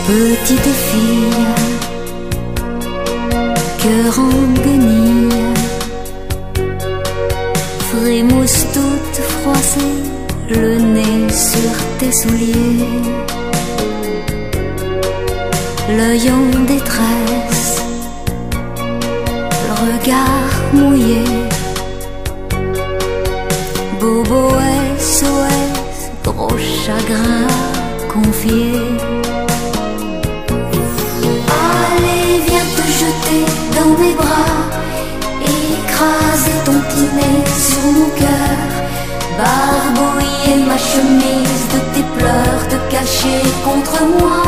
Petite fille, cœur en guenille, frimousse toute froissée, le nez sur tes souliers, l'œil en détresse, le regard mouillé, bobo SOS, gros chagrin à confier. Allez, viens te jeter dans mes bras, écraser ton petit nez sur mon cœur, barbouiller ma chemise de tes pleurs, te cacher contre moi.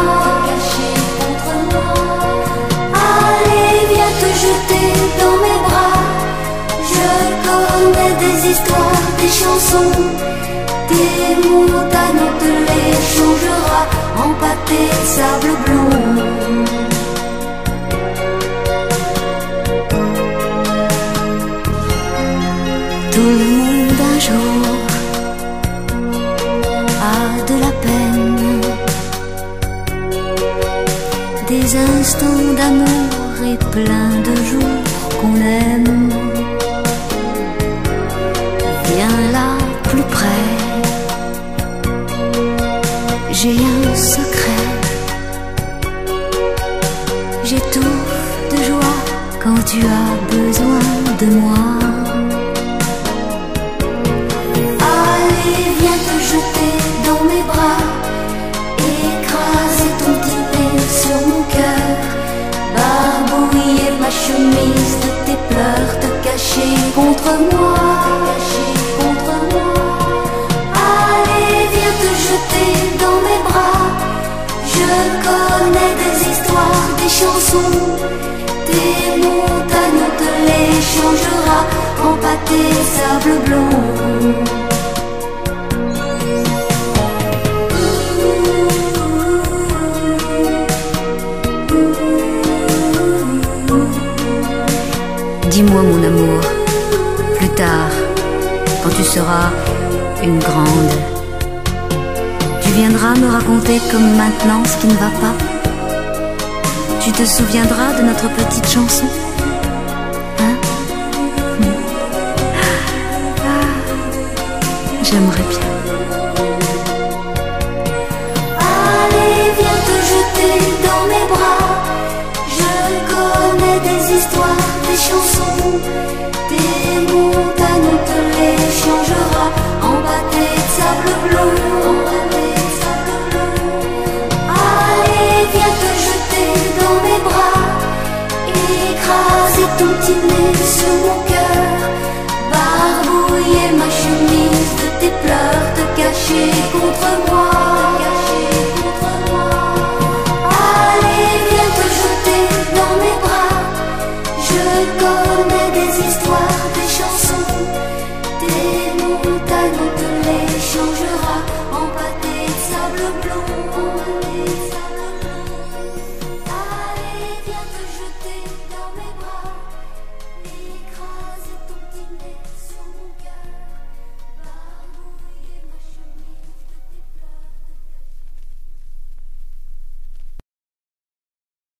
Allez, viens te jeter dans mes bras, je connais des histoires, des chansons, des montagnes, on te les changera en pâté de sable blond. Tout le monde un jour a de la peine, des instants d'amour et plein de jours qu'on aime. Viens là plus près, j'ai un secret, j'étouffe de joie quand tu as besoin de moi. Allez, viens te jeter dans mes bras, écraser ton petit nez sur mon cœur, barbouiller ma chemise de tes pleurs, te cacher contre moi. Allez, viens te jeter dans mes bras, je connais des histoires, des chansons, des montagnes, on te les changera en pâté sable blond. Dis-moi mon amour, plus tard, quand tu seras une grande, tu viendras me raconter comme maintenant ce qui ne va pas. Tu te souviendras de notre petite chanson, hein? J'aimerais bien. Allez, viens te jeter dans mes bras, je connais des histoires, des chansons, des montagnes, on te les changera en pâté de sable bleu. Allez, viens te jeter dans mes bras, écraser ton petit nez sur mon cœur, barbouiller ma chemise de tes pleurs, te cacher contre moi. Allez, viens te jeter dans mes bras, je connais des histoires, des chansons, des montagnes, on te les changera en pâté de sable blond.